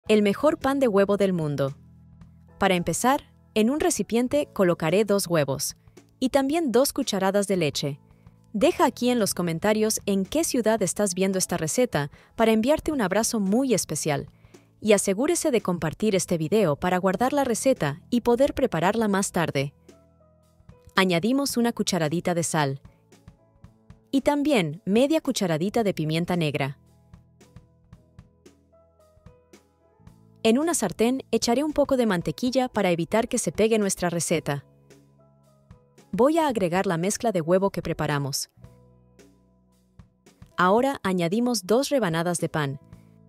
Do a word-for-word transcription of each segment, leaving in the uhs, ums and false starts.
El mejor pan de huevo del mundo. Para empezar, en un recipiente colocaré dos huevos y también dos cucharadas de leche. Deja aquí en los comentarios en qué ciudad estás viendo esta receta para enviarte un abrazo muy especial. Y asegúrese de compartir este video para guardar la receta y poder prepararla más tarde. Añadimos una cucharadita de sal y también media cucharadita de pimienta negra. En una sartén echaré un poco de mantequilla para evitar que se pegue nuestra receta. Voy a agregar la mezcla de huevo que preparamos. Ahora añadimos dos rebanadas de pan.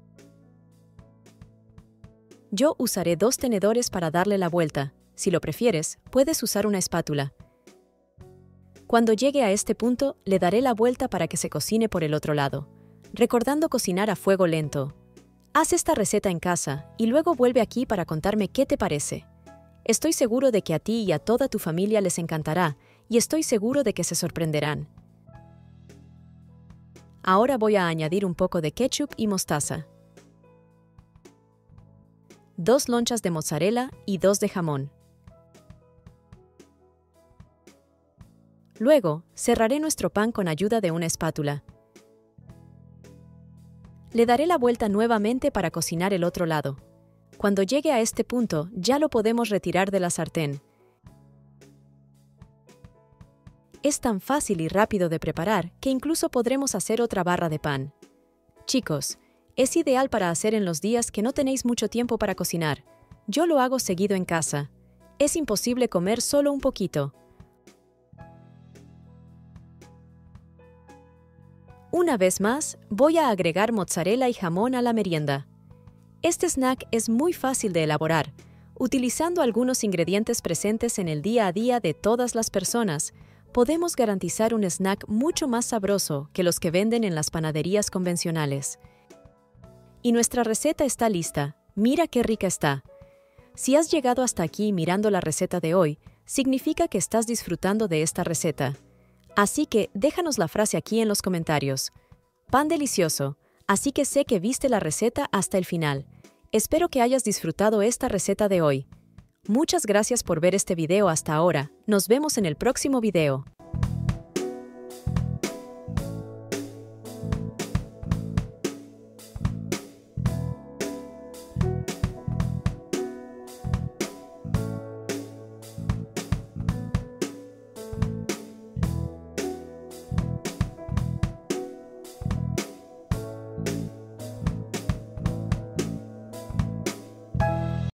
Yo usaré dos tenedores para darle la vuelta. Si lo prefieres, puedes usar una espátula. Cuando llegue a este punto, le daré la vuelta para que se cocine por el otro lado, recordando cocinar a fuego lento. Haz esta receta en casa y luego vuelve aquí para contarme qué te parece. Estoy seguro de que a ti y a toda tu familia les encantará y estoy seguro de que se sorprenderán. Ahora voy a añadir un poco de ketchup y mostaza, dos lonchas de mozzarella y dos de jamón. Luego, cerraré nuestro pan con ayuda de una espátula. Le daré la vuelta nuevamente para cocinar el otro lado. Cuando llegue a este punto, ya lo podemos retirar de la sartén. Es tan fácil y rápido de preparar que incluso podremos hacer otra barra de pan. Chicos, es ideal para hacer en los días que no tenéis mucho tiempo para cocinar. Yo lo hago seguido en casa. Es imposible comer solo un poquito. Una vez más, voy a agregar mozzarella y jamón a la merienda. Este snack es muy fácil de elaborar. Utilizando algunos ingredientes presentes en el día a día de todas las personas, podemos garantizar un snack mucho más sabroso que los que venden en las panaderías convencionales. Y nuestra receta está lista. Mira qué rica está. Si has llegado hasta aquí mirando la receta de hoy, significa que estás disfrutando de esta receta. Así que déjanos la frase aquí en los comentarios. Pan delicioso, así que sé que viste la receta hasta el final. Espero que hayas disfrutado esta receta de hoy. Muchas gracias por ver este video hasta ahora. Nos vemos en el próximo video.